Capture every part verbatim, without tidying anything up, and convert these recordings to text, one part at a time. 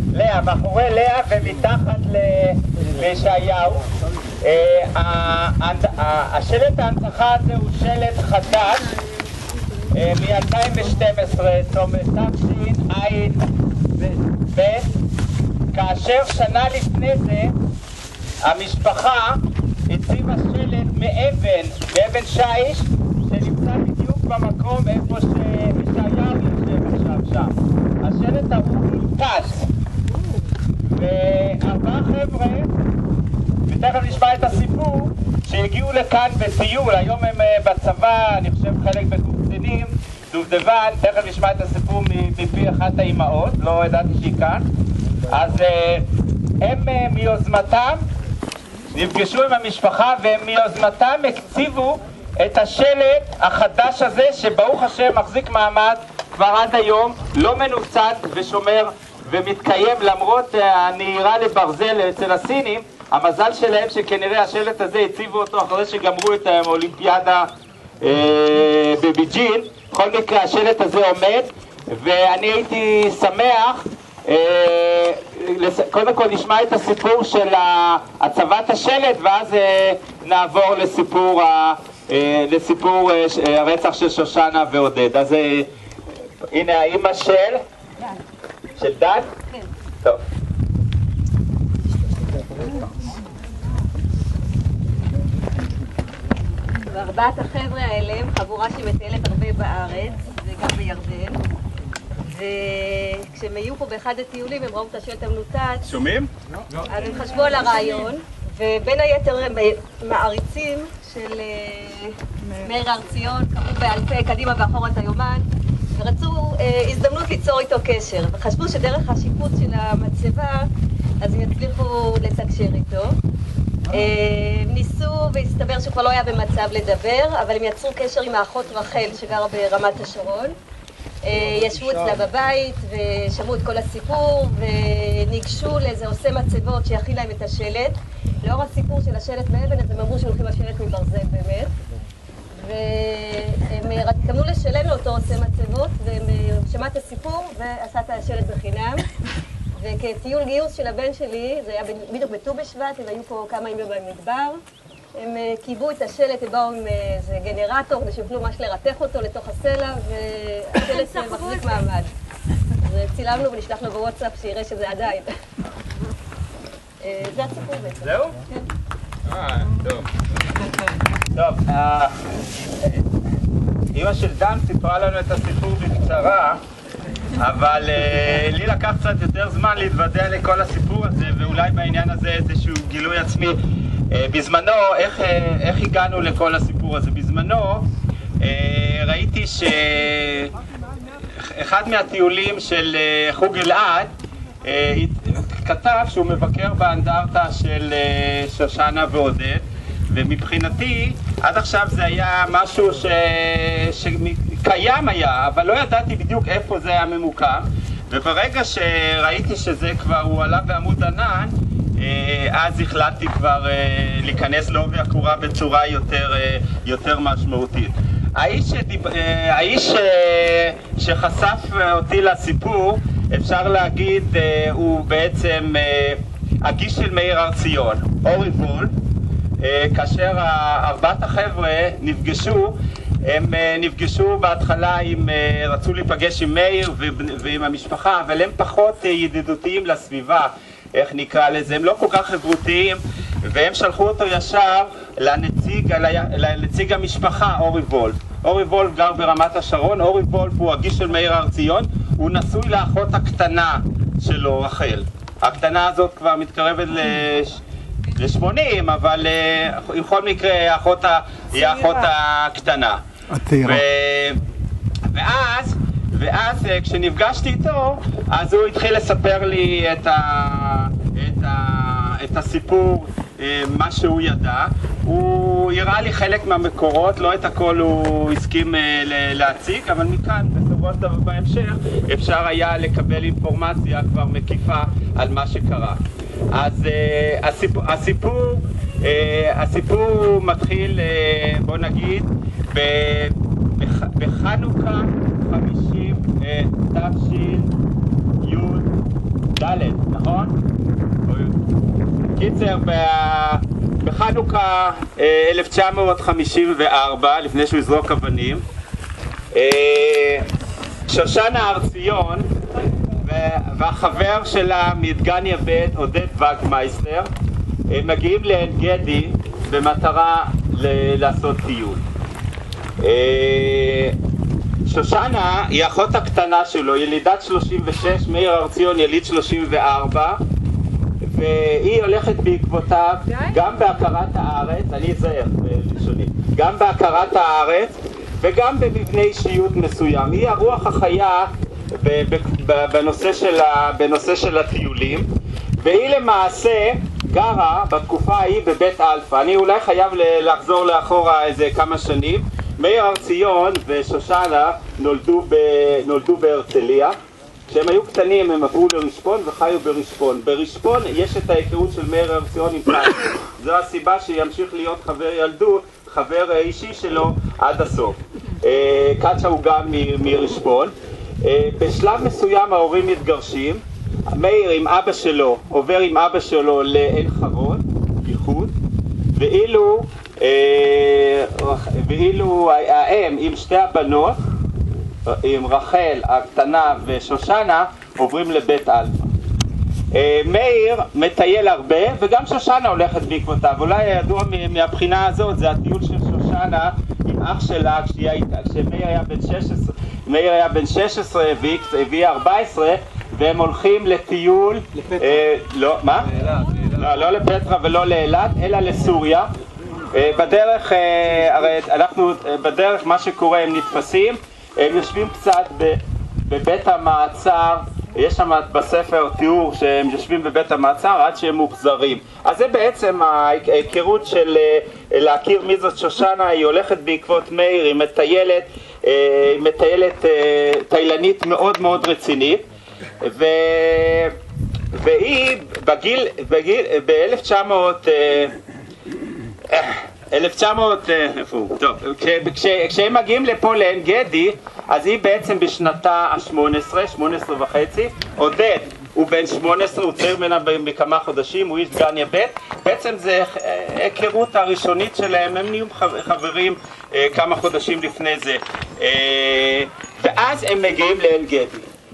לאה, מאחורי לאה ומתחת לישעיהו. השלט ההנצחה הזה הוא שלט חדש מ-אלפיים ושתים עשרה, תשע"ב, כאשר שנה לפני זה המשפחה הציבה שלט מאבן, מאבן שיש, שנמצא בדיוק במקום איפה שישעיהו יושב עכשיו שם. השלט ההוא מוטס, וארבעה חבר'ה, ותכף נשמע את הסיפור, שהגיעו לכאן בטיול, היום הם בצבא, אני חושב חלק בקורסינים, דובדבן, תכף נשמע את הסיפור מפי אחת האימהות, לא ידעתי שהיא כאן. אז הם מיוזמתם נפגשו עם המשפחה, והם מיוזמתם הקציבו את השלט החדש הזה, שברוך השם מחזיק מעמד כבר עד היום, לא מנוצץ ושומר ומתקיים למרות הנהירה לברזל אצל הסינים. המזל שלהם שכנראה השלט הזה הציבו אותו אחרי שגמרו את האולימפיאדה אה, בביג'ין. בכל מקרה השלט הזה עומד, ואני הייתי שמח אה, לס... קודם כל נשמע את הסיפור של הצבת השלט, ואז אה, נעבור לסיפור, ה... אה, לסיפור אה, הרצח של שושנה ועודד. אז אה, הנה האמא של... דן. של דן? כן. טוב. וארבעת החבר'ה האלה הם חבורה שמטיילת הרבה בארץ וגם בירדן, וכשהם היו פה באחד הטיולים הם ראו את השלט המנותץ. שומעים? אז הם חשבו על הרעיון, ובין היתר הם מעריצים של מאיר הר ציון, קראו באלפי קדימה ואחורה את היומן, ורצו הזדמנות ליצור איתו קשר, וחשבו שדרך השיפוץ של המצבה אז הם יצליחו לתקשר איתו. ניסו והסתבר שכבר לא היה במצב לדבר, אבל הם יצרו קשר עם האחות רחל שגרה ברמת השרון. ישבו אצלה בבית ושמעו את כל הסיפור וניגשו לאיזה עושה מצבות שיכין להם את השלט. לאור הסיפור של השלט מאבן אז הם אמרו שהם הולכים לשלט מברזל באמת, והם התכוונו לשלם לאותו עושה מצבות, והם שמע את הסיפור ועשה את השלט בחינם. וכטיול גיוס של הבן שלי, זה היה בדיוק בט"ו בשבט, הם היו פה כמה ימים במדבר, הם קיבו את השלט, הם באו עם איזה גנרטור כדי שיוכלו ממש לרתך אותו לתוך הסלע, והשלט מחזיק מעמד. אז צילמנו ונשלחנו בוואטסאפ שיראה שזה עדיין. זה הסיפור בעצם. זהו? כן. אה, טוב. טוב, אמא של דן סיפרה לנו את הסיפור בקצרה, אבל uh, לי לקח קצת יותר זמן להתוודע לכל הסיפור הזה, ואולי בעניין הזה איזשהו גילוי עצמי. Uh, בזמנו, איך, uh, איך הגענו לכל הסיפור הזה? בזמנו uh, ראיתי שאחד מהטיולים של uh, חוג אלעד uh, כתב שהוא מבקר באנדרטה של uh, שושנה ועודד, ומבחינתי עד עכשיו זה היה משהו ש... שקיים היה, אבל לא ידעתי בדיוק איפה זה היה ממוקם, וברגע שראיתי שזה כבר הוא עלה בעמוד ענן, אז החלטתי כבר להיכנס לעובי הקורה בצורה יותר, יותר משמעותית. האיש, שדיב... האיש שחשף אותי לסיפור, אפשר להגיד, הוא בעצם הגיש של מאיר הר ציון, אורי וולף. כאשר ארבעת החבר'ה נפגשו, הם נפגשו בהתחלה, עם, רצו להיפגש עם מאיר ועם המשפחה, אבל הם פחות ידידותיים לסביבה, איך נקרא לזה, הם לא כל כך חברותיים, והם שלחו אותו ישר לנציג, לנציג המשפחה, אורי וולף. אורי וולף גר ברמת השרון, אורי וולף הוא הגיש של מאיר הר ציון, הוא נשוי לאחות הקטנה שלו, רחל. הקטנה הזאת כבר מתקרבת לש... ל-שמונים, אבל uh, בכל מקרה האחות, היא האחות הקטנה. ו... ואז, ואז uh, כשנפגשתי איתו, אז הוא התחיל לספר לי את, ה... את, ה... את הסיפור, uh, מה שהוא ידע. הוא הראה לי חלק מהמקורות, לא את הכל הוא הסכים uh, להציג, אבל מכאן בסופו של דבר בהמשך אפשר היה לקבל אינפורמציה כבר מקיפה על מה שקרה. אז uh, הסיפור, הסיפור, uh, הסיפור מתחיל, uh, בוא נגיד, בח, בחנוכה חמישים תש"י, ד', נכון? קיצר, בחנוכה אלף תשע מאות חמישים וארבע, לפני שהוא יזרוק אבנים, שושנה הר ציון והחבר שלה מדגניה ב' עודד וגמייסטר מגיעים לעין גדי במטרה לעשות טיול. שושנה היא אחות הקטנה שלו, ילידת שלושים ושש, מאיר הר ציון יליד שלושים וארבע, והיא הולכת בעקבותיו גם בהכרת הארץ, אני אזהר בלשוני, גם בהכרת הארץ וגם במבנה אישיות מסוים. היא הרוח החיה בנושא של, בנושא של הטיולים, והיא למעשה גרה בתקופה ההיא בבית אלפא. אני אולי חייב לחזור לאחורה איזה כמה שנים. מאיר הר ציון ושושנה נולדו, ב, נולדו בהרצליה. כשהם היו קטנים הם עברו לרשפון וחיו ברשפון. ברשפון יש את ההיכרות של מאיר הר ציון עם קצ'ה. זו הסיבה שימשיך להיות חבר ילדות, חבר אישי שלו עד הסוף. קצ'ה הוא גם מרשפון. בשלב מסוים ההורים מתגרשים. מאיר עם אבא שלו עובר עם אבא שלו לעין חרוד, ייחוד, ואילו, ואילו האם עם שתי הבנות, עם רחל הקטנה ושושנה, עוברים לבית אלפא. מאיר מטייל הרבה וגם שושנה הולכת בעקבותיו. אולי הידוע מהבחינה הזאת זה הטיול של שושנה עם אח שלה כשמאיר היה בן שש עשרה, מאיר היה בן שש עשרה והיא ארבע עשרה, והם הולכים לטיול, אה, לא, מה? לא, לא לפטרה ולא לאילת, אלא לסוריה. אה, בדרך, אה, הרי אנחנו, אה, בדרך מה שקורה הם נתפסים, הם יושבים קצת ב, בבית המעצר, יש שם בספר תיאור שהם יושבים בבית המעצר עד שהם מוחזרים. אז זה בעצם ההיכרות של אה, להכיר מי זאת שושנה. היא הולכת בעקבות מאיר, היא מטיילת, אה, היא מטיילת אה, טיילנית מאוד מאוד רצינית. ו... והיא בגיל, בגיל, ב-אלף תשע מאות, אלף תשע מאות, איפה הוא? טוב, כש, כשהם מגיעים לפה לעין גדי, אז היא בעצם בשנתה ה-שמונה עשרה, שמונה עשרה וחצי, עודד הוא בן שמונה עשרה, הוא צעיר ממנה בכמה חודשים, הוא איש דגניה ב', בעצם זה היכרות הראשונית שלהם, הם נהיו חברים כמה חודשים לפני זה, ואז הם מגיעים לעין גדי.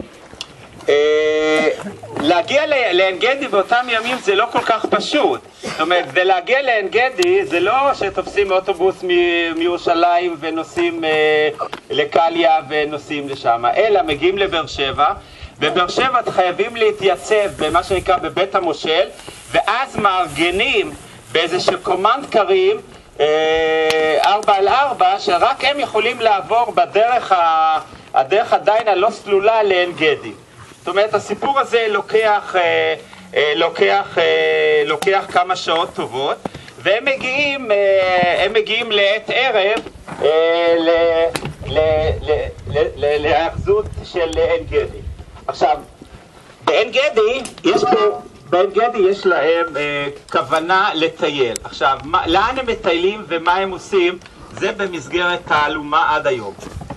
להגיע לעין גדי באותם ימים זה לא כל כך פשוט. זאת אומרת, ולהגיע לעין גדי זה לא שתופסים אוטובוס מירושלים ונוסעים לקליה ונוסעים לשם, אלא מגיעים לבאר שבע. בבאר שבע חייבים להתייצב במה שנקרא בבית המושל, ואז מארגנים באיזשהו קומנד קרים ארבע על ארבע, שרק הם יכולים לעבור בדרך הדרך עדיין הלא סלולה לעין גדי. זאת אומרת, הסיפור הזה לוקח, אה, אה, לוקח, אה, לוקח כמה שעות טובות, והם מגיעים, אה, הם מגיעים לעת ערב אה, ל, ל, ל, ל, ל, להאחזות של עין גדי. עכשיו, בעין גדי יש פה, בעין גדי יש להם אה, כוונה לטייל. עכשיו, מה, לאן הם מטיילים ומה הם עושים, זה במסגרת תעלומה עד היום.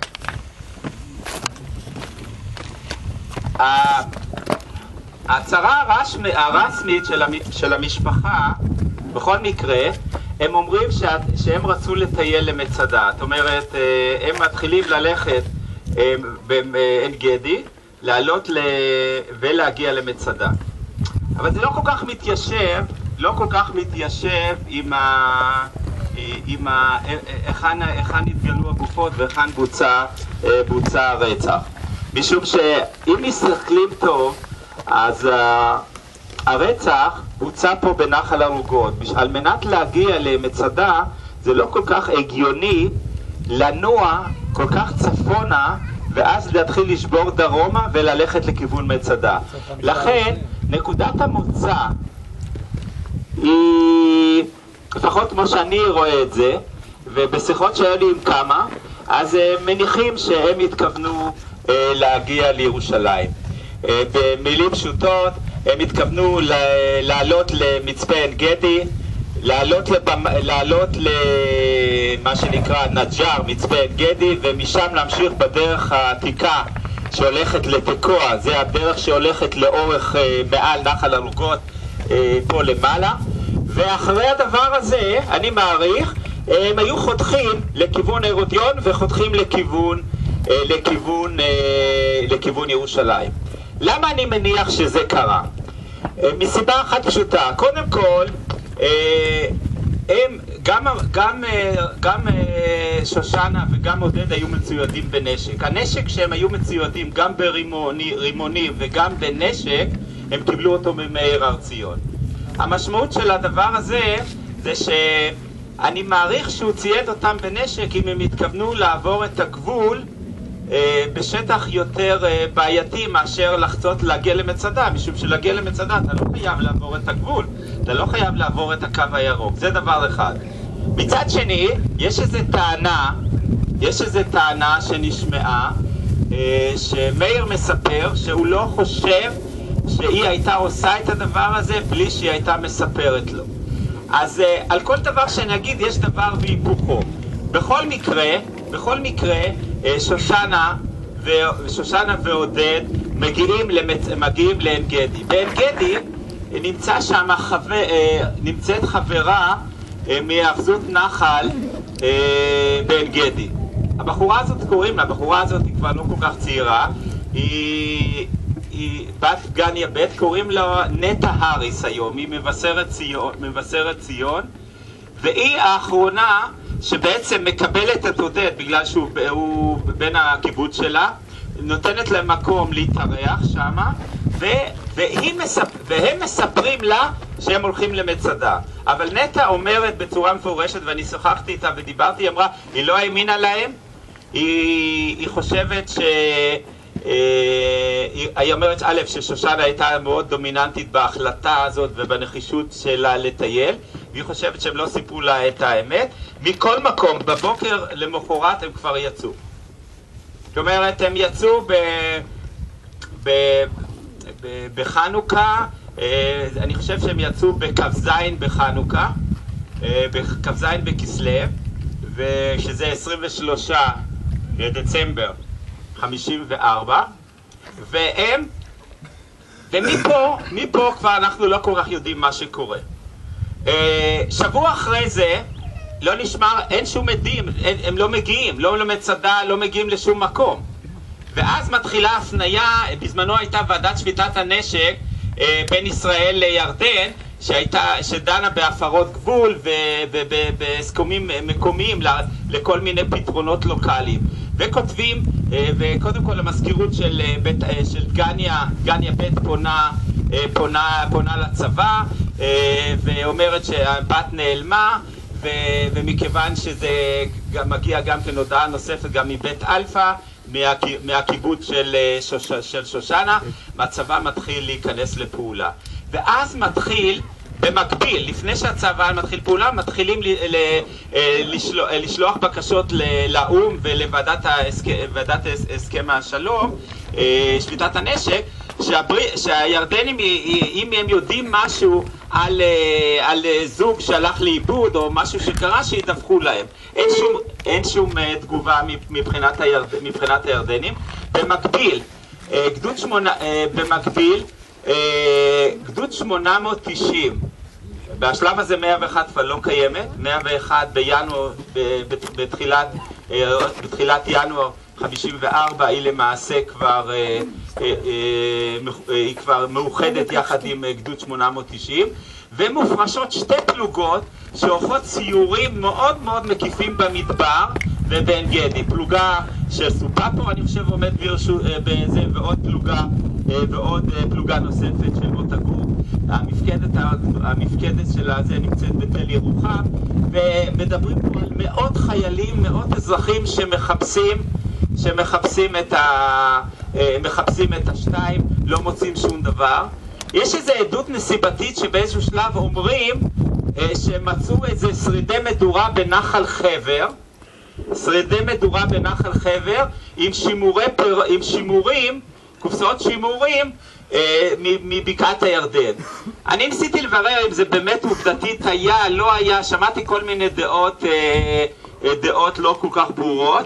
ההצהרה הרשמית של המשפחה, בכל מקרה, הם אומרים שהם רצו לטייל למצדה. זאת אומרת, הם מתחילים ללכת בעין גדי, לעלות ולהגיע למצדה. אבל זה לא כל כך מתיישב, לא כל כך מתיישב עם ה... עם ה... היכן התגלו הגופות והיכן בוצע, בוצע הרצח. משום שאם מסתכלים טוב, אז הרצח בוצע פה בנחל ערוגות. על מנת להגיע למצדה זה לא כל כך הגיוני לנוע כל כך צפונה ואז להתחיל לשבור דרומה וללכת לכיוון מצדה. לכן נקודת המוצא היא, לפחות כמו שאני רואה את זה, ובשיחות שהיו לי עם כמה, אז מניחים שהם התכוונו להגיע לירושלים. במילים פשוטות, הם התכוונו לעלות למצפה עין גדי, לעלות, לבמ... לעלות למה שנקרא נג'ר, מצפה עין גדי, ומשם להמשיך בדרך העתיקה שהולכת לתקוע, זה הדרך שהולכת לאורך מעל נחל עלוקות פה למעלה, ואחרי הדבר הזה, אני מעריך, הם היו חותכים לכיוון הרודיון וחותכים לכיוון, לכיוון, לכיוון ירושלים. למה אני מניח שזה קרה? מסיבה אחת פשוטה. קודם כל, הם, גם, גם, גם שושנה וגם עודד היו מצוידים בנשק. הנשק שהם היו מצוידים גם ברימונים וגם בנשק, הם קיבלו אותו ממאיר הר ציון. המשמעות של הדבר הזה זה שאני מעריך שהוא צייד אותם בנשק אם הם התכוונו לעבור את הגבול אה, בשטח יותר אה, בעייתי מאשר לחצות להגיע למצדה, משום שלהגיע למצדה אתה לא חייב לעבור את הגבול, אתה לא חייב לעבור את הקו הירוק, זה דבר אחד. מצד שני, יש איזו טענה, יש איזו טענה שנשמעה, אה, שמאיר מספר שהוא לא חושב שהיא הייתה עושה את הדבר הזה בלי שהיא הייתה מספרת לו. אז uh, על כל דבר שנגיד יש דבר בהיפוכו. בכל מקרה, בכל מקרה, uh, שושנה, ו... שושנה ועודד מגיעים, למצ... מגיעים לעין גדי. בעין גדי נמצא שם חבר... uh, נמצאת חברה uh, מאחזות נחל uh, בעין גדי. הבחורה הזאת קוראים לה, הבחורה הזאת היא כבר לא כל כך צעירה, היא... היא בת גניה ב', קוראים לה נטע הריס היום, היא מבשרת ציון, מבשרת ציון, והיא האחרונה שבעצם מקבלת את עודד בגלל שהוא הוא בן הקיבוץ שלה, נותנת להם מקום להתארח שמה, ו, והיא מספ, והם מספרים לה שהם הולכים למצדה. אבל נטע אומרת בצורה מפורשת, ואני שוחחתי איתה ודיברתי, היא אמרה, היא לא האמינה להם, היא, היא חושבת ש... היא אומרת א' ששושנה הייתה מאוד דומיננטית בהחלטה הזאת ובנחישות שלה לטייל, והיא חושבת שהם לא סיפרו לה את האמת. מכל מקום, בבוקר למחרת הם כבר יצאו. זאת אומרת, הם יצאו ב... ב... ב... בחנוכה, אני חושב שהם יצאו בכ"ז בחנוכה, בכ"ז בכסלו, ושזה עשרים ושלושה דצמבר חמישים וארבע, והם, ומפה, מפה כבר אנחנו לא כל כך יודעים מה שקורה. שבוע אחרי זה, לא נשמע, אין שום עדים, הם לא מגיעים, לא למצדה, לא מגיעים לשום מקום. ואז מתחילה הפניה, בזמנו הייתה ועדת שביתת הנשק בין ישראל לירדן, שהייתה, שדנה בהפרות גבול ובהסכמים מקומיים לכל מיני פתרונות לוקליים. וכותבים, וקודם כל המזכירות של, בית, של גניה, גניה בית פונה, פונה, פונה לצבא ואומרת שהבת נעלמה, ו, ומכיוון שזה גם מגיע גם כן הודעה נוספת גם מבית אלפא, מה, מהקיבוץ של, שוש, של שושנה, הצבא מתחיל להיכנס לפעולה. ואז מתחיל, במקביל, לפני שהצבא מתחיל פעולה, מתחילים לשלוח, לשלוח בקשות לאום ולוועדת הסכם השלום, שביתת הנשק, שהירדנים, אם הם יודעים משהו על, על זוג שהלך לאיבוד או משהו שקרה, שידווחו להם. אין שום, אין שום תגובה מבחינת, הירד, מבחינת הירדנים. במקביל, גדוד שמונה, במקביל, גדוד שמונה מאות תשעים, בשלב הזה מאה ואחת כבר לא קיימת, מאה ואחת בינואר, בתחילת, בתחילת ינואר חמישים וארבע היא למעשה כבר, היא כבר מאוחדת יחד עם גדוד שמונה מאות תשעים, ומופרשות שתי פלוגות שעורכות ציורים מאוד מאוד מקיפים במדבר ובעין גדי. פלוגה של סופאפו, אני חושב עומד ברשו, בזה, ועוד פלוגה, ועוד פלוגה נוספת של מוטגור. המפקדת, המפקדת של הזה נמצאת בתל ירוחם, ומדברים פה על מאות חיילים, מאות אזרחים שמחפשים, שמחפשים את ה... מחפשים את השתיים, לא מוצאים שום דבר. יש איזו עדות נסיבתית שבאיזשהו שלב אומרים שמצאו איזה שרידי מדורה בנחל חבר, שרידי מדורה בנחל חבר עם שימורי פר... עם שימורים, קופסאות שימורים אה, מבקעת הירדן. אני ניסיתי לברר אם זה באמת עובדתית היה, לא היה, שמעתי כל מיני דעות, אה, דעות לא כל כך ברורות.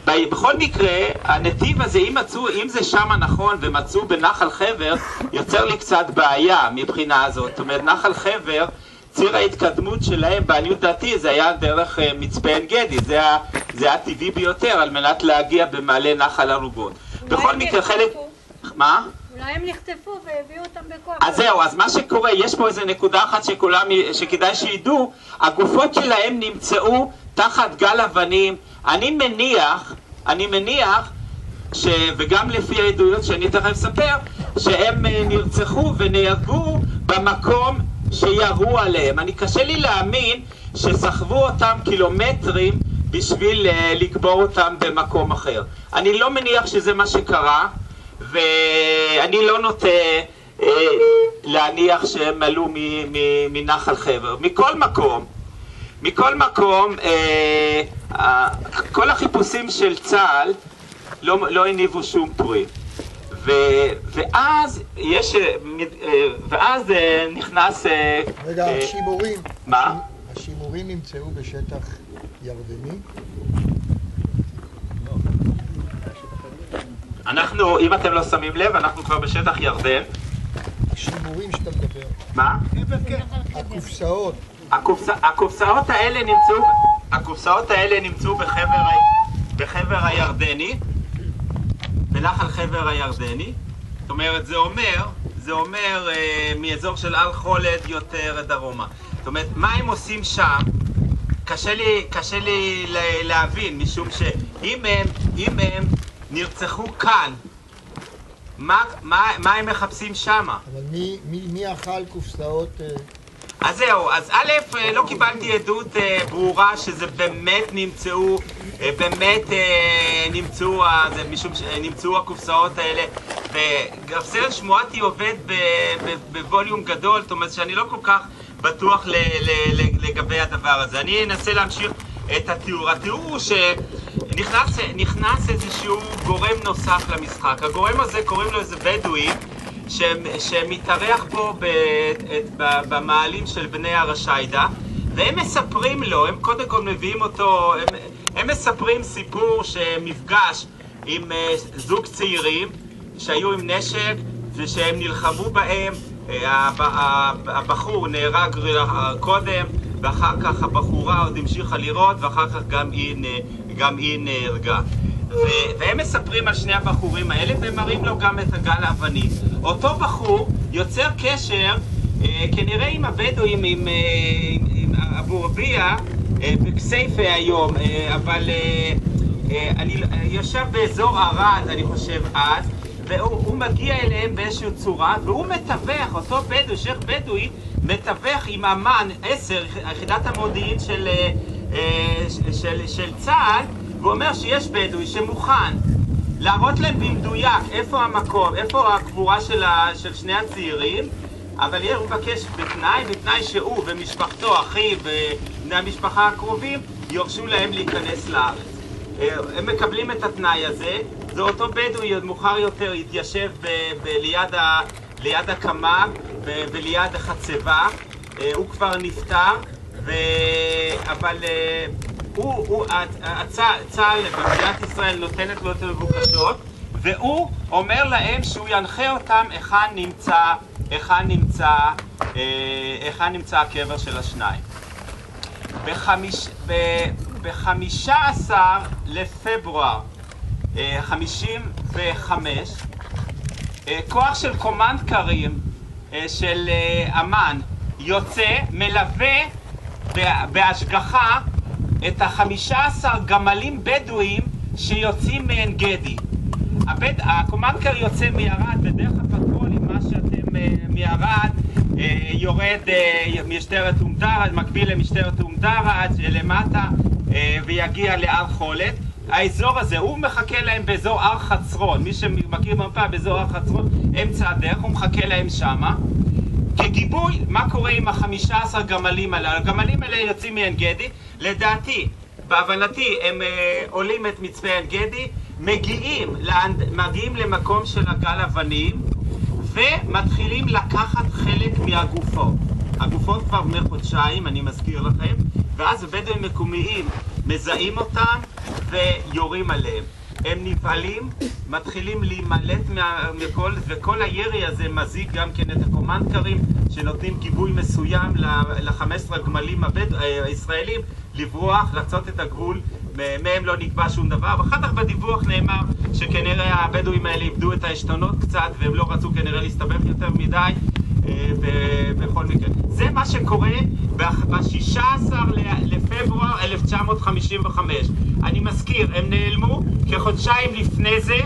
בכל מקרה, הנתיב הזה, אם, מצאו, אם זה שמה נכון ומצאו בנחל חבר, יוצר לי קצת בעיה מבחינה הזאת. זאת אומרת, נחל חבר, ציר ההתקדמות שלהם, בעניות דעתי, זה היה דרך מצפה עין גדי. זה, זה הטבעי ביותר על מנת להגיע במעלה נחל ערוגות. בכל מקרה, חלק... מה? אולי הם נחטפו והביאו אותם בכוח. אז זהו, אז מה שקורה, יש פה איזה נקודה אחת שכולם, שכדאי שידעו, הגופות שלהם נמצאו תחת גל אבנים. אני מניח, אני מניח, ש... וגם לפי העדויות שאני תכף אספר, שהם נרצחו ונהרגו במקום שירו עליהם. אני קשה לי להאמין שסחבו אותם קילומטרים בשביל לקבור אותם במקום אחר. אני לא מניח שזה מה שקרה, ואני לא נוטה אה, להניח שהם עלו מנחל חבר. מכל מקום, מכל מקום, אה, אה, כל החיפושים של צה"ל לא, לא הניבו שום פרי. ו, ואז יש, אה, ואז אה, נכנס... אה, רגע, אה, השימורים. מה? השימורים נמצאו בשטח ירדני? אנחנו, אם אתם לא שמים לב, אנחנו כבר בשטח ירדן. השימורים שאתה מדבר. מה? הקופסאות. הקופסא, הקופסאות האלה נמצאו, הקופסאות האלה נמצאו בחבר, בחבר הירדני, בנחל חבר הירדני. זאת אומרת, זה אומר, זה אומר אה, מאזור של על חולד יותר דרומה. זאת אומרת, מה הם עושים שם? קשה לי, קשה לי להבין, משום שאם הם, אם הם נרצחו כאן, מה, מה, מה הם מחפשים שמה? אבל מי, מי, מי אכל קופסאות? אה... אז זהו, אז א', לא קיבלתי עדות אה, ברורה שזה באמת נמצאו, אה, באמת אה, נמצאו, אה, זה, משום שנמצאו הקופסאות האלה, וגרסל שמואטי עובד בווליום גדול, זאת אומרת שאני לא כל כך בטוח ל, ל, ל, לגבי הדבר הזה. אני אנסה להמשיך את התיאור. התיאור הוא שנכנס נכנס איזשהו גורם נוסף למשחק. הגורם הזה קוראים לו איזה בדואי, שמתארח פה ב, את, במעלים של בני הרשיידה, והם מספרים לו, הם קודם כל מביאים אותו, הם, הם מספרים סיפור שמפגש עם uh, זוג צעירים שהיו עם נשק ושהם נלחמו בהם. הבחור נהרג קודם, ואחר כך הבחורה עוד המשיכה לראות, ואחר כך גם היא, גם היא נהרגה. והם מספרים על שני הבחורים האלה, והם מראים לו גם את הגל האבנים. אותו בחור יוצר קשר, אה, כנראה עם הבדואים, עם, אה, עם אבו רביע, אה, בכסייפה היום, אה, אבל אה, אה, אני יושב באזור ערד, אני חושב אז, והוא מגיע אליהם באיזושהי צורה, והוא מתווך, אותו בדואי, שייך בדואי, מתווך עם אמן עשר, יחידת המודיעין של, של, של, של צה"ל, והוא אומר שיש בדואי שמוכן להראות להם במדויק איפה המקום, איפה הקבורה של, ה, של שני הצעירים, אבל הוא מבקש בתנאי, בתנאי שהוא ומשפחתו, אחיו ובני המשפחה הקרובים, יורשו להם להיכנס לארץ. הם מקבלים את התנאי הזה. זה אותו בדואי מאוחר יותר התיישב ב- ב- ליד, ה- ליד הקמה ב- וליד החצבה. הוא כבר נפטר, ו... אבל הוא, הוא, הצ- צה"ל במדינת ישראל נותנת לו את המבוקשות, והוא אומר להם שהוא ינחה אותם היכן נמצא, היכן נמצא, היכן נמצא הקבר של השניים. בחמיש... ב... ב-חמישה עשר לפברואר חמישים וחמש, כוח של קומנדקרים של אמן יוצא, מלווה בהשגחה את ה-חמישה עשר גמלים בדואים שיוצאים מעין גדי. הבד... הקומנדקר יוצא מירד, בדרך הפטרולים, מה שאתם מירד, יורד משטרת אום דרעש, מקביל למשטרת אום דרעש, למטה, ויגיע להר חולת. האזור הזה, הוא מחכה להם באזור הר חצרון, מי שמכיר מפה באזור הר חצרון, אמצע הדרך, הוא מחכה להם שמה. כגיבוי, מה קורה עם ה-חמישה עשר גמלים האלה? הגמלים האלה יוצאים מעין גדי, לדעתי, בהבנתי, הם אה, עולים את מצפה עין גדי, מגיעים, לאנד... מגיעים למקום של הגל אבנים, ומתחילים לקחת חלק מהגופות. הגופות כבר בני חודשיים, אני מזכיר לכם, ואז הבדואים מקומיים מזהים אותם ויורים עליהם. הם נבהלים, מתחילים להימלט מכל, וכל הירי הזה מזיק גם כן את הקומנדקרים שנותנים גיבוי מסוים ל-חמישה עשר הגמלים הישראלים לברוח, לחצות את הגבול, מהם לא נקבע שום דבר. ואחר כך בדיווח נאמר שכנראה הבדואים האלה איבדו את העשתונות קצת והם לא רצו כנראה להסתבך יותר מדי בכל מקרה. זה מה שקורה ב-שישה עשר לפברואר אלף תשע מאות חמישים וחמש. אני מזכיר, הם נעלמו כחודשיים לפני זה,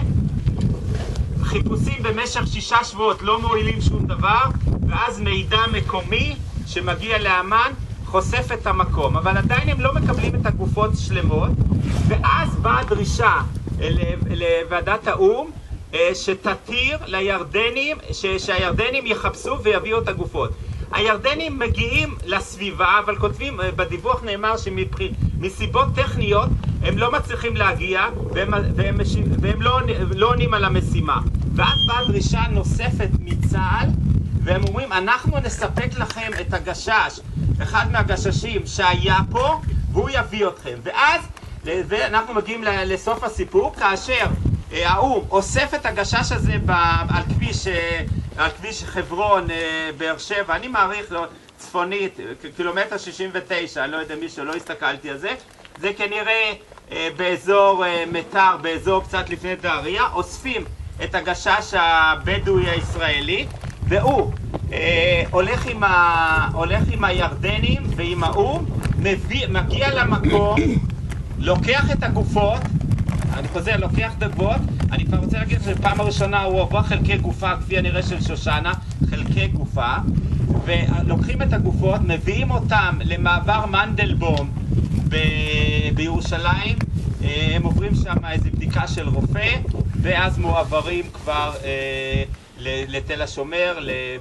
חיפושים במשך שישה שבועות לא מועילים שום דבר, ואז מידע מקומי שמגיע לאמן חושף את המקום, אבל עדיין הם לא מקבלים את הגופות שלמות, ואז באה דרישה לוועדת האו"ם שתתיר לירדנים, שהירדנים יחפשו ויביאו את הגופות. הירדנים מגיעים לסביבה, אבל כותבים, בדיווח נאמר שמסיבות טכניות הם לא מצליחים להגיע והם, והם, והם לא, לא עונים על המשימה. ואז באה דרישה נוספת מצה"ל, והם אומרים, אנחנו נספק לכם את הגשש, אחד מהגששים שהיה פה, והוא יביא אתכם. ואז ואנחנו מגיעים לסוף הסיפור, כאשר האו"ם אוסף את הגשש הזה על כביש, על כביש חברון, באר שבע, אני מעריך לו, צפונית, קילומטר שישים ותשע, אני לא יודע מישהו, לא הסתכלתי על זה, זה כנראה באזור מטר, באזור קצת לפני דהריה, אוספים את הגשש הבדואי הישראלי, והוא אה, הולך, עם ה, הולך עם הירדנים ועם האו"ם, מגיע למקום, לוקח את הגופות, אני חוזר, לוקח את הגופות, אני כבר רוצה להגיד שפעם הראשונה הוא עובר חלקי גופה, כפי הנראה של שושנה, חלקי גופה, ולוקחים את הגופות, מביאים אותם למעבר מנדלבום ב, בירושלים, הם עוברים שם איזו בדיקה של רופא, ואז מועברים כבר אה, לתל השומר,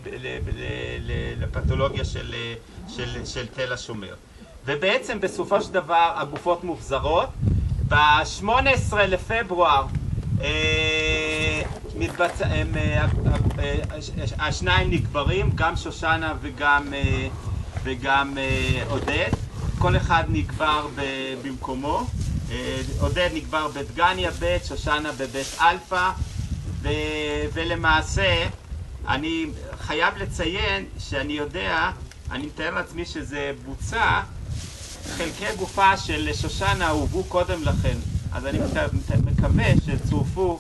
לפתולוגיה של, של, של תל השומר. ובעצם בסופו של דבר הגופות מוחזרות. ב-שמונה עשרה לפברואר אה, מתבצע, הם, אה, אה, השניים נקברים, גם שושנה וגם, אה, וגם אה, עודד. כל אחד נקבר במקומו. אה, עודד נקבר בדגניה ב', שושנה בבית אלפא. ו... ולמעשה, אני חייב לציין שאני יודע, אני מתאר לעצמי שזה בוצע, חלקי גופה של שושנה הובאו קודם לכן, אז אני מקווה שצורפו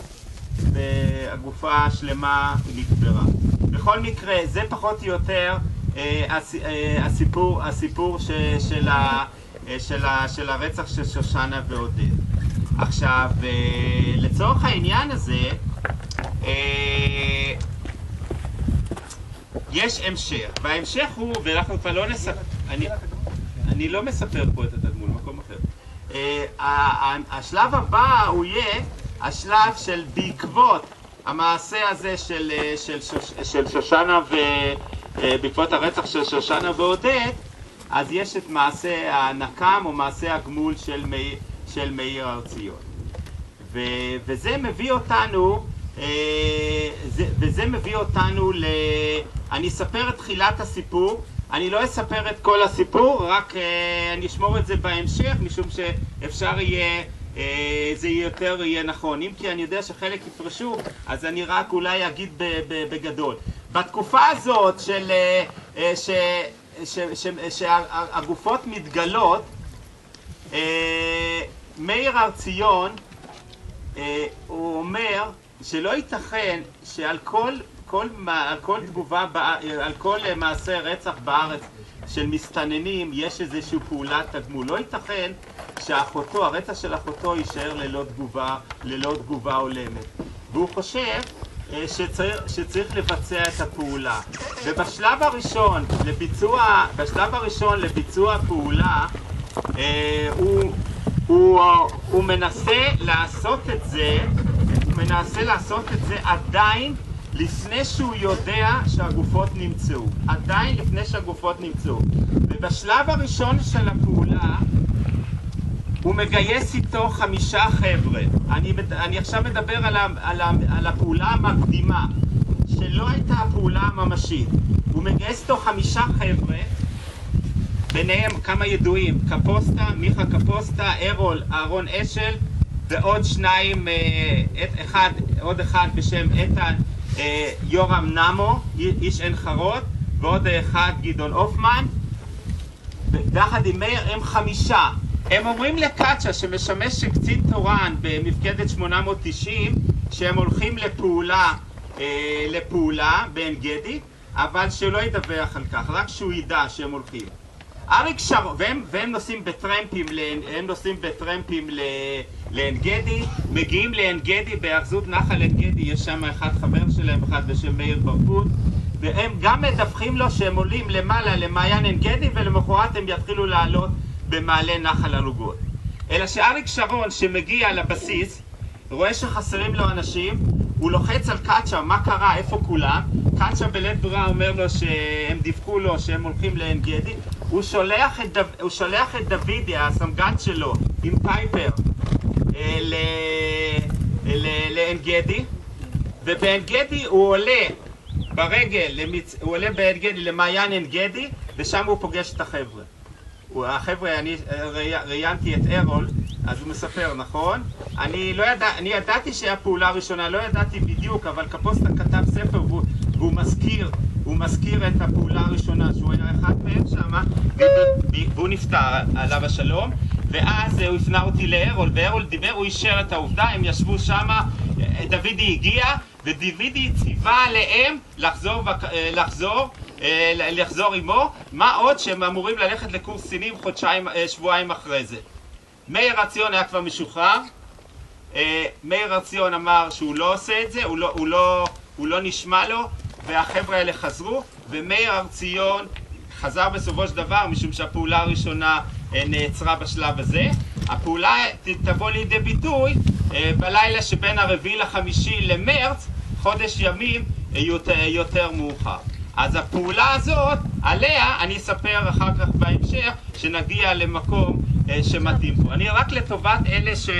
והגופה השלמה נקברה. בכל מקרה, זה פחות או יותר אה, הסיפור, הסיפור ש... של, ה... של, ה... של הרצח של שושנה ועודד. עכשיו, לצורך העניין הזה, יש המשך, וההמשך הוא, ואנחנו כבר לא נספר, אני, אני לא מספר פה את התגמול, מקום אחר. השלב הבא הוא יהיה השלב של בעקבות המעשה הזה של, של, של שושנה ובעקבות הרצח של שושנה ועודד, אז יש את מעשה הנקם או מעשה הגמול של, מי, של מאיר הר ציון. ו, וזה מביא אותנו זה, וזה מביא אותנו ל... אני אספר את תחילת הסיפור, אני לא אספר את כל הסיפור, רק אני אשמור את זה בהמשך, משום שאפשר יהיה, זה יותר יהיה נכון. אם כי אני יודע שחלק יפרשו, אז אני רק אולי אגיד בגדול. בתקופה הזאת של... ש... ש... ש... שהגופות מתגלות, מאיר הר ציון, הוא אומר שלא ייתכן שעל כל, כל, על כל תגובה, על כל מעשה רצח בארץ של מסתננים יש איזושהי פעולת תגמול. לא ייתכן שאחותו, הרצח של אחותו יישאר ללא תגובה, ללא תגובה הולמת. והוא חושב שצריך, שצריך לבצע את הפעולה. ובשלב הראשון לביצוע, בשלב הראשון לביצוע הפעולה, אה, הוא, הוא, הוא מנסה לעשות את זה, הוא מנסה לעשות את זה עדיין לפני שהוא יודע שהגופות נמצאו. עדיין לפני שהגופות נמצאו. ובשלב הראשון של הפעולה, הוא מגייס איתו חמישה חבר'ה. אני, אני עכשיו מדבר על, ה, על, ה, על הפעולה המקדימה, שלא הייתה הפעולה הממשית. הוא מגייס איתו חמישה חבר'ה, ביניהם כמה ידועים, קפוסטה, מיכה קפוסטה, ארול, אהרון אשל, ועוד שניים, אחד, עוד אחד בשם איתן יורם נמו, איש עין חרוד, ועוד אחד גדעון אופמן, ביחד עם מאיר הם חמישה. הם אומרים לקצ'ה שמשמש קצין תורן במפקדת שמונה מאות תשעים שהם הולכים לפעולה, אה, לפעולה בעין גדי, אבל שלא ידווח על כך, רק שהוא ידע שהם הולכים. אריק שרון, והם, והם נוסעים בטרמפים, הם נוסעים בטרמפים לעין גדי, מגיעים לעין גדי, בהאחזות נחל עין גדי, יש שם אחד חבר שלהם, אחד בשם מאיר ברפות, והם גם מדווחים לו שהם עולים למעלה למעיין עין גדי, ולמחרת הם יתחילו לעלות במעלה נחל עלוגות. אלא שאריק שרון שמגיע לבסיס, רואה שחסרים לו אנשים, הוא לוחץ על קצ'ה, מה קרה, איפה כולם? קצ'ה בלית ברירה אומר לו שהם דיווחו לו שהם הולכים לעין גדי, הוא שולח את, דו... הוא שולח את דוידי, הסמג"ד שלו, עם פייפר, ל... ל... לעין גדי, ובעין גדי הוא עולה ברגל, למצ... הוא עולה בעין גדי למעיין עין גדי, ושם הוא פוגש את החבר'ה. החבר'ה, אני ראיינתי את ארול, אז הוא מספר, נכון? אני לא ידע, אני ידעתי שהיה פעולה ראשונה, לא ידעתי בדיוק, אבל קפוסטה כתב ספר והוא, והוא מזכיר, הוא מזכיר את הפעולה הראשונה, שהוא היה אחד מהם שמה, והוא נפטר עליו השלום, ואז הוא הפנה אותי לארול, וארול דיבר, הוא אישר את העובדה, הם ישבו שמה, דוידי הגיע, ודוידי ציווה עליהם לחזור, לחזור, לחזור עמו, מה עוד שהם אמורים ללכת לקורס סינים חודשיים, שבועיים אחרי זה. מאיר הרציון היה כבר משוחרר, מאיר הרציון אמר שהוא לא עושה את זה, הוא לא, הוא לא, הוא לא נשמע לו, והחבר'ה האלה חזרו, ומאיר הרציון חזר בסופו של דבר, משום שהפעולה הראשונה נעצרה בשלב הזה. הפעולה תבוא לידי ביטוי בלילה שבין הרביעי לחמישי למרץ, חודש ימים יותר, יותר מאוחר. אז הפעולה הזאת, עליה אני אספר אחר כך בהמשך, שנגיע למקום שמתאים פה. אני רק לטובת אלה, ש...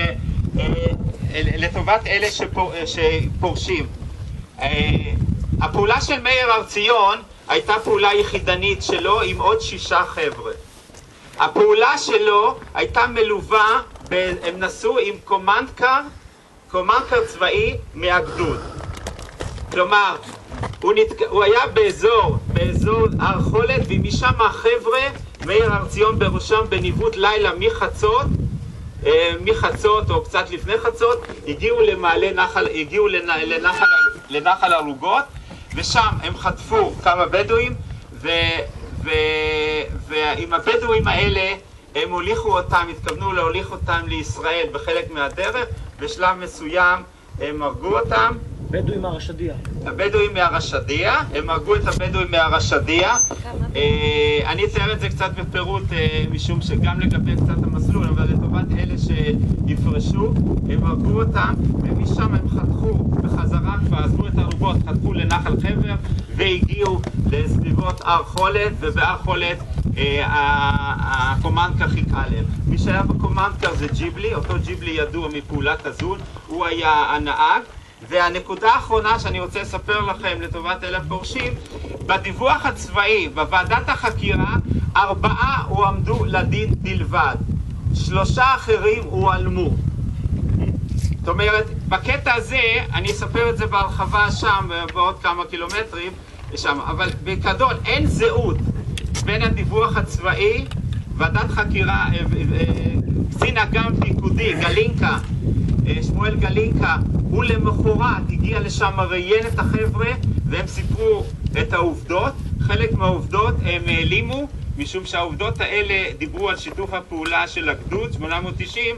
לטובת אלה שפור... שפורשים. הפעולה של מאיר הרציון הייתה פעולה יחידנית שלו עם עוד שישה חבר'ה. הפעולה שלו הייתה מלווה, ב... הם נסעו עם קומנדקר, קומנדקר צבאי מהגדוד. כלומר, הוא, נת... הוא היה באזור, באזור הר חולת, ומשם החבר'ה, מאיר הרציון בראשם בניווט לילה מחצות, מחצות או קצת לפני חצות, הגיעו למעלה נחל, הגיעו לנחל, לנחל עלוגות, ושם הם חטפו כמה בדואים, ו, ו, ועם הבדואים האלה הם הוליכו אותם, התכוונו להוליך אותם לישראל בחלק מהדרך, בשלב מסוים הם הרגו אותם. בדואים מהרשדיה. הבדואים מהרשדיה, הם הרגו את הבדואים מהרשדיה. אני אצייר את זה קצת בפירוט, משום שגם לגבי קצת המסלול, אבל לטובת אלה שיפרשו, הם הרגו אותם, ומשם הם חתכו בחזרה, כבר עזבו את הערוגות, חתכו לנחל חבר, והגיעו לסביבות הר חולת, ובהר חולת הקומנדקר חיכה להם. מי שהיה בקומנדקר זה ג'יבלי, אותו ג'יבלי ידוע מפעולת הזון, הוא היה הנהג. והנקודה האחרונה שאני רוצה לספר לכם לטובת אלה הפורשים, בדיווח הצבאי, בוועדת החקירה, ארבעה הועמדו לדין בלבד, שלושה אחרים הועלמו. זאת אומרת, בקטע הזה, אני אספר את זה בהרחבה שם, בעוד כמה קילומטרים, שם, אבל בגדול אין זהות בין הדיווח הצבאי, ועדת חקירה, קצין אג"ם פיקודי, גלינקה, שמואל גלינקה, הוא למחרת הגיע לשם, ראיין את החבר'ה, והם סיפרו את העובדות. חלק מהעובדות הם העלימו, משום שהעובדות האלה דיברו על שיתוף הפעולה של הגדוד שמונה מאות תשעים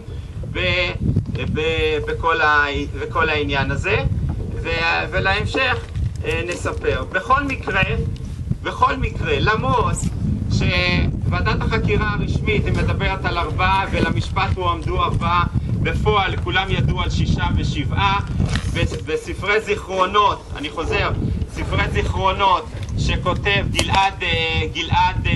בכל העניין הזה, ולהמשך נספר. בכל מקרה, בכל מקרה, למרות שוועדת החקירה הרשמית היא מדברת על ארבעה, ולמשפט הועמדו ארבעה, בפועל כולם ידעו על שישה ושבעה, בספרי זיכרונות, אני חוזר, ספרי זיכרונות שכותב גלעד, גלעד,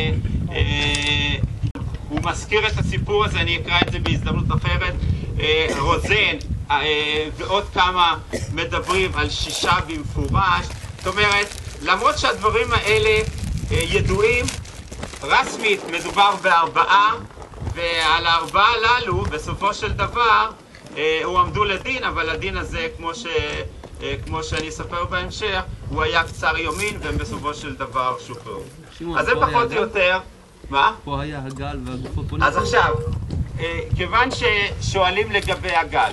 הוא מזכיר את הסיפור הזה, אני אקרא את זה בהזדמנות אחרת, רוזן ועוד כמה מדברים על שישה במפורש. זאת אומרת, למרות שהדברים האלה ידועים, רסמית מדובר בארבעה, ועל הארבעה הללו בסופו של דבר הוא עמדו לדין, אבל הדין הזה, כמו, ש, כמו שאני אספר בהמשך, הוא היה קצר יומין, והם בסופו של דבר שוחררו. אז זה פחות או יותר... מה? פה היה הגל והגופות פה... אז עכשיו, כיוון ששואלים לגבי הגל,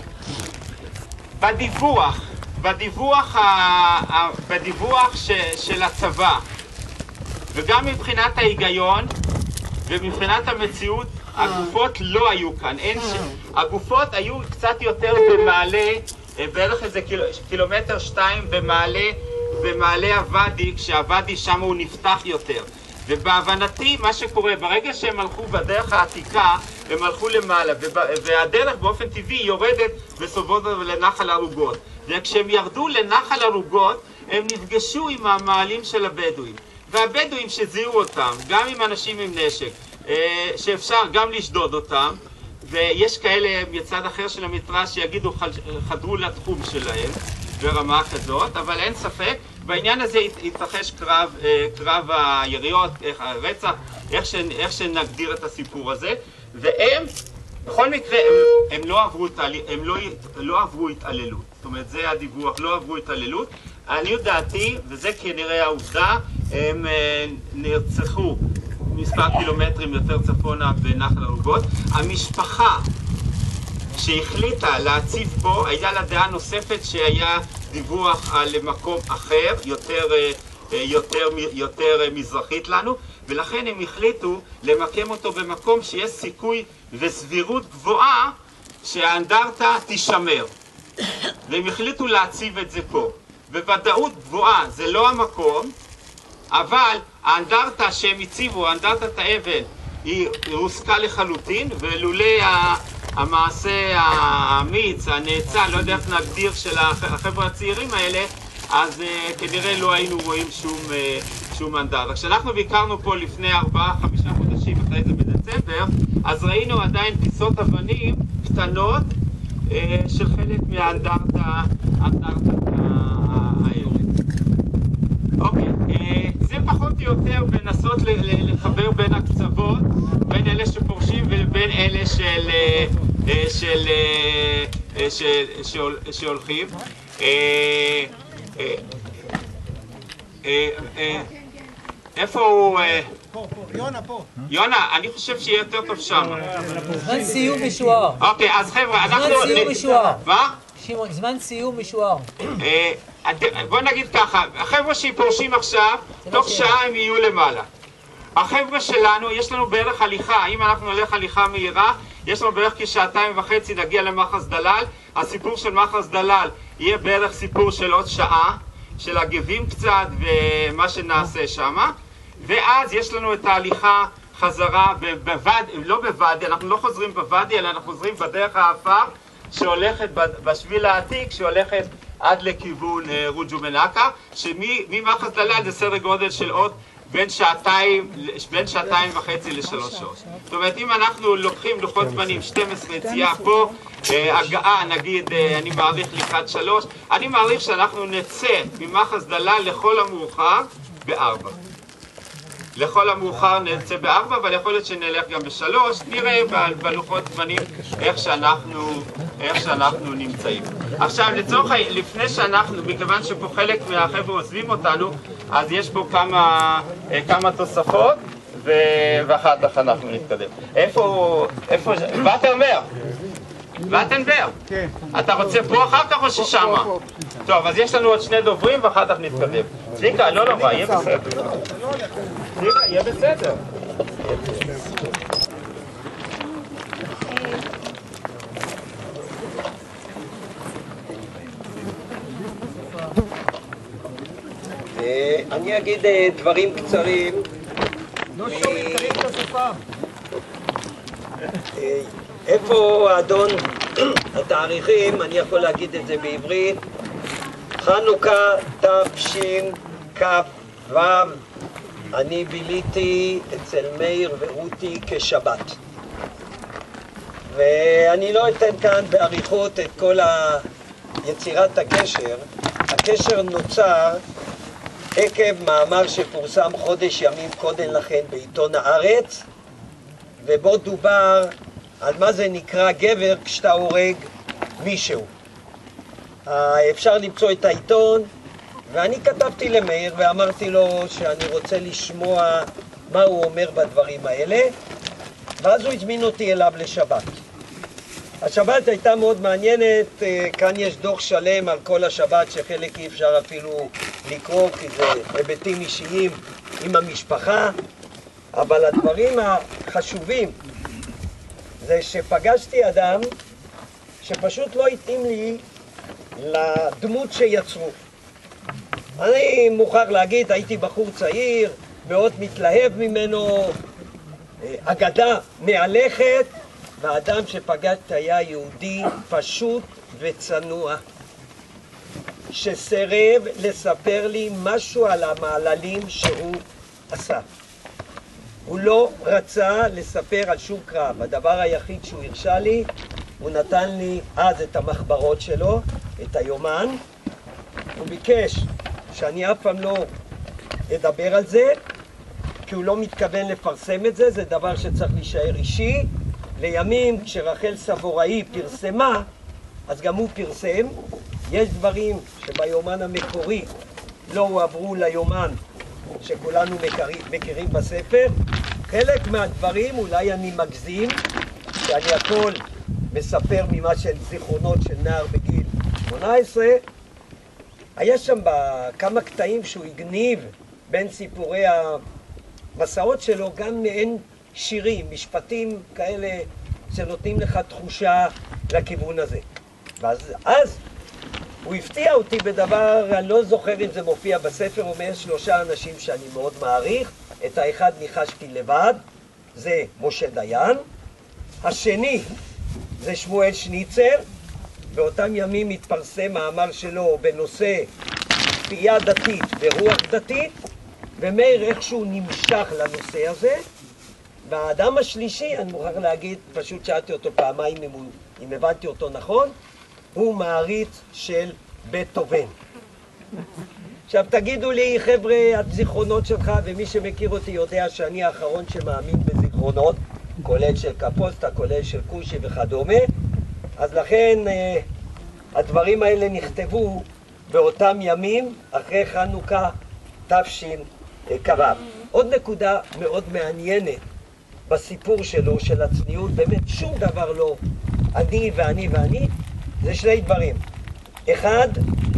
בדיווח, בדיווח, ה, בדיווח ש, של הצבא, וגם מבחינת ההיגיון ומבחינת המציאות, הגופות לא היו כאן. אין ש... הגופות היו קצת יותר במעלה, בערך איזה קיל... קילומטר שתיים במעלה, במעלה הוואדי, כשהוואדי שם הוא נפתח יותר. ובהבנתי, מה שקורה, ברגע שהם הלכו בדרך העתיקה, הם הלכו למעלה, ובא... והדרך באופן טבעי יורדת בסופו של דבר לנחל ערוגות. וכשהם ירדו לנחל ערוגות, הם נפגשו עם המעלים של הבדואים. והבדואים שזיהו אותם, גם עם אנשים עם נשק, שאפשר גם לשדוד אותם, ויש כאלה מצד אחר של המטרש שיגידו חדרו לתחום שלהם ברמה כזאת, אבל אין ספק, בעניין הזה התרחש קרב, קרב היריות, הרצח, איך, ש, איך שנגדיר את הסיפור הזה, והם, בכל מקרה, הם, הם, לא, עברו, הם לא, לא עברו התעללות, זאת אומרת, זה הדיווח, לא עברו התעללות. אני דעתי, וזה כנראה העובדה, הם נרצחו מספר קילומטרים יותר צפונה בנחל ערוגות. המשפחה שהחליטה להציב פה, היה לה דעה נוספת שהיה דיווח על מקום אחר, יותר, יותר, יותר מזרחית לנו, ולכן הם החליטו למקם אותו במקום שיש סיכוי וסבירות גבוהה שהאנדרטה תישמר. והם החליטו להציב את זה פה. בוודאות גבוהה, זה לא המקום, אבל האנדרטה שהם הציבו, האנדרטת האבן, היא הוסקה לחלוטין, ולולא המעשה האמיץ, הנאצל, לא יודע איך נגדיר, של החבר'ה הצעירים האלה, אז uh, כנראה לא היינו רואים שום, uh, שום אנדרטה. כשאנחנו ביקרנו פה לפני ארבעה, חמישה חודשים, אחרי זה בדצמבר, אז ראינו עדיין פיסות אבנים קטנות uh, של חלק מהאנדרטה, האנדרטת האלה. אוקיי, זה פחות או יותר בנסות לחבר בין הקצוות, בין אלה שפורשים ובין אלה של, של, של, של, שהולכים. איפה הוא? פה, פה, יונה פה. יונה, אני חושב שיהיה יותר טוב שם. זמן סיום משוער. אוקיי, אז חבר'ה, אנחנו... זמן סיום משוער. מה? שמעון, זמן סיום משוער. בוא נגיד ככה, החבר'ה שפורשים עכשיו, תוך שעה הם יהיו למעלה. החבר'ה שלנו, יש לנו בערך הליכה, אם אנחנו נלך הליכה מהירה, יש לנו בערך כשעתיים וחצי נגיע למחס דלל. הסיפור של מחס דלל יהיה בערך סיפור של עוד שעה, של הגבים קצת ומה שנעשה שמה. ואז יש לנו את ההליכה חזרה בוואדי, לא בוואדי, אנחנו לא חוזרים בוואדי, אלא אנחנו חוזרים בדרך האפר שהולכת בשביל העתיק, שהולכת עד לכיוון רוג'ו מנקה, שממחס דלל זה סדר גודל של עוד בין שעתיים, בין שעתיים וחצי לשלוש שעות. זאת אומרת, אם אנחנו לוקחים לוחות זמנים, שתים עשרה יציאה פה, הגעה, נגיד, אני מעריך לקראת שלוש, אני מעריך שאנחנו נצא ממחס דלל לכל המאוחר בארבע. לכל המאוחר נצא בארבע, אבל יכול להיות שנלך גם בשלוש, נראה בלוחות זמנים איך שאנחנו, איך שאנחנו נמצאים. עכשיו, לצורך, לפני שאנחנו, מכיוון שפה חלק מהחבר'ה עוזבים אותנו, אז יש פה כמה, כמה תוספות, ו... ואחר כך אנחנו נתקדם. איפה, איפה, וטנברג? וטנברג? כן. אתה רוצה פה אחר כך או ששמה? טוב, אז יש לנו עוד שני דוברים ואחר כך נתקדם. צביקה, לא נורא, יהיה בסדר. צביקה, יהיה בסדר. אני אגיד דברים קצרים. לא שומעים, צריך את השפה. איפה האדון התאריכים, אני יכול להגיד את זה בעברית, חנוכה תשכ"ו, אני ביליתי אצל מאיר ורותי כשבת. ואני לא אתן כאן בעריכות את כל יצירת הקשר. הקשר נוצר עקב מאמר שפורסם חודש ימים קודם לכן בעיתון הארץ, ובו דובר על מה זה נקרא גבר כשאתה הורג מישהו. אפשר למצוא את העיתון, ואני כתבתי למאיר ואמרתי לו שאני רוצה לשמוע מה הוא אומר בדברים האלה, ואז הוא הזמין אותי אליו לשבת. השבת הייתה מאוד מעניינת, כאן יש דוח שלם על כל השבת שחלק אי אפשר אפילו לקרוא כי זה היבטים אישיים עם המשפחה, אבל הדברים החשובים זה שפגשתי אדם שפשוט לא התאים לי לדמות שיצרו. אני מוכרח להגיד, הייתי בחור צעיר, מאוד מתלהב ממנו, אגדה מהלכת, והאדם שפגשתי היה יהודי פשוט וצנוע, שסרב לספר לי משהו על המעללים שהוא עשה. הוא לא רצה לספר על שום קרב. הדבר היחיד שהוא הרשה לי, הוא נתן לי אז את המחברות שלו, את היומן. הוא ביקש שאני אף פעם לא אדבר על זה, כי הוא לא מתכוון לפרסם את זה, זה דבר שצריך להישאר אישי. לימים כשרחל סבוראי פרסמה, אז גם הוא פרסם. יש דברים שביומן המקורי לא הועברו ליומן שכולנו מכירים, מכירים בספר. חלק מהדברים אולי אני מגזים, שאני הכל מספר ממה של זיכרונות של נער בגיל שמונה עשרה. היה שם כמה קטעים שהוא הגניב בין סיפורי המסעות שלו, גם מעין שירים, משפטים כאלה שנותנים לך תחושה לכיוון הזה. ואז אז הוא הפתיע אותי בדבר, אני לא זוכר אם זה מופיע בספר, אומר שלושה אנשים שאני מאוד מעריך. את האחד ניחשתי לבד, זה משה דיין. השני זה שמואל שניצר. באותם ימים התפרסם מאמר שלו בנושא כפייה דתית ורוח דתית, ומאיר איכשהו נמשך לנושא הזה. והאדם השלישי, אני מוכרח להגיד, פשוט שאלתי אותו פעמיים אם, הוא, אם הבנתי אותו נכון, הוא מעריץ של בטהובן. עכשיו תגידו לי חבר'ה, הזיכרונות שלך, ומי שמכיר אותי יודע שאני האחרון שמאמין בזיכרונות, כולל של קפוסטה, כולל של קושי וכדומה, אז לכן אה, הדברים האלה נכתבו באותם ימים אחרי חנוכה תש"ק. עוד נקודה מאוד מעניינת בסיפור שלו, של הצניעות, באמת שום דבר לא אני ואני ואני, זה שני דברים. אחד,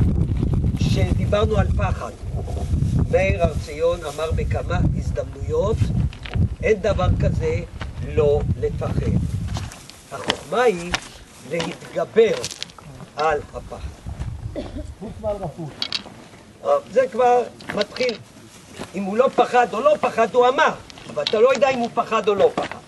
שדיברנו על פחד. מאיר הר ציון אמר בכמה הזדמנויות, אין דבר כזה לא לפחד. החוכמה היא להתגבר על הפחד. הוא כבר רפות. זה כבר מתחיל. אם הוא לא פחד או לא פחד, הוא אמר, אבל אתה לא יודע אם הוא פחד או לא פחד.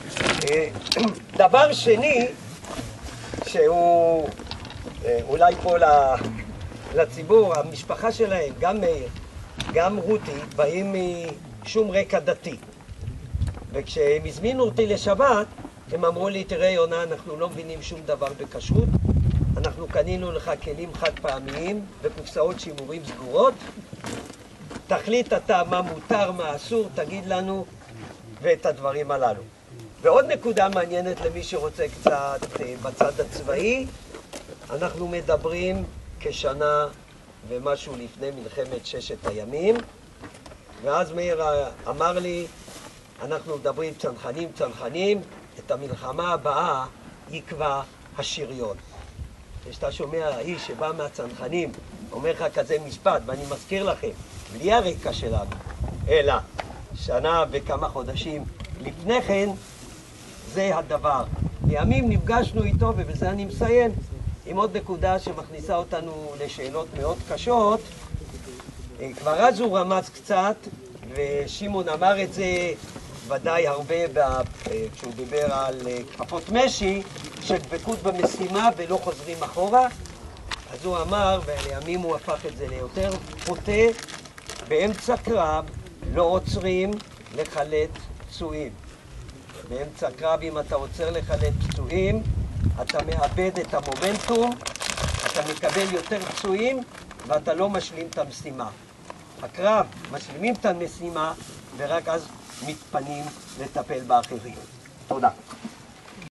דבר שני, שהוא אולי פה לציבור, המשפחה שלהם, גם מאיר, גם רותי, באים משום רקע דתי. וכשהם הזמינו אותי לשבת, הם אמרו לי, תראה יונה, אנחנו לא מבינים שום דבר בכשרות, אנחנו קנינו לך כלים חד פעמיים וקופסאות שימורים סגורות, תחליט אתה מה מותר, מה אסור, תגיד לנו, ואת הדברים הללו. ועוד נקודה מעניינת למי שרוצה קצת בצד הצבאי, אנחנו מדברים כשנה ומשהו לפני מלחמת ששת הימים, ואז מאיר אמר לי, אנחנו מדברים צנחנים, צנחנים, את המלחמה הבאה יקבע השריון. כשאתה שומע האיש שבא מהצנחנים, אומר לך כזה משפט, ואני מזכיר לכם, בלי הרקע שלנו, אלא שנה וכמה חודשים לפני כן, זה הדבר. לימים נפגשנו איתו, ובזה אני מסיים, עם עוד נקודה שמכניסה אותנו לשאלות מאוד קשות. כבר אז הוא רמז קצת, ושמעון אמר את זה ודאי הרבה כשהוא דיבר על כפפות משי, של דבקות במשימה ולא חוזרים אחורה. אז הוא אמר, ולימים הוא הפך את זה ליותר פוטה, באמצע קרב לא עוצרים לחלט פצועים. באמצע קרב אם אתה עוצר לחלט פצועים, אתה מאבד את המומנטום, אתה מקבל יותר פצועים ואתה לא משלים את המשימה. הקרב משלימים את המשימה ורק אז מתפנים לטפל באחרים. תודה.